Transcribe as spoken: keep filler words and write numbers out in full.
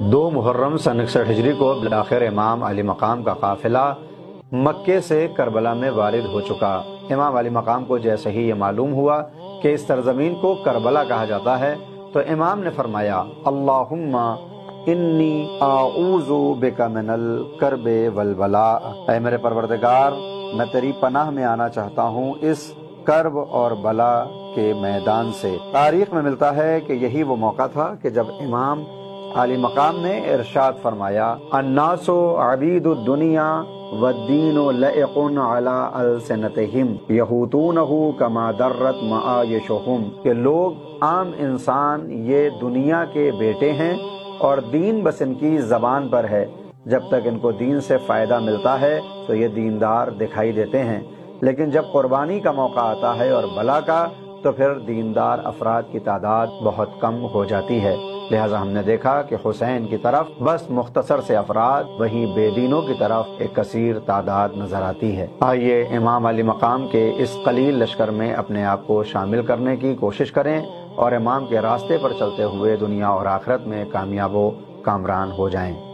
دو محرم سن اکسٹھ ہجری کو بالآخر امام علی مقام کا قافلہ مکے سے کربلا میں وارد ہو چکا۔ امام علی مقام کو جیسے ہی یہ معلوم ہوا کہ اس سرزمین کو کربلا کہا جاتا ہے تو امام نے فرمایا اللہم انی اعوذ بک من الکرب والبلاء، اے میرے پروردگار میں تیری پناہ میں آنا چاہتا ہوں اس کرب اور بلا کے میدان سے۔ تاریخ میں ملتا ہے کہ یہی وہ موقع تھا کہ جب امام علی مقام نے ارشاد فرمایا الناس عبید الدنیا والدین لائق علی السنتہم یہوتونہ کما درت معایشہم، کہ لوگ عام انسان یہ دنیا کے بیٹے ہیں اور دین بس ان کی زبان پر ہے، جب تک ان کو دین سے فائدہ ملتا ہے تو یہ دیندار دکھائی دیتے ہیں، لیکن جب قربانی کا موقع آتا ہے اور بلا کا تو پھر دیندار افراد کی تعداد بہت کم ہو جاتی ہے۔ لہٰذا ہم نے دیکھا کہ حسین کی طرف بس مختصر سے افراد، وہیں بے دینوں کی طرف ایک کثیر تعداد نظر آتی ہے۔ آئیے امام علی مقام کے اس قلیل لشکر میں اپنے آپ کو شامل کرنے کی کوشش کریں اور امام کے راستے پر چلتے ہوئے دنیا اور آخرت میں کامیاب و کامران ہو جائیں۔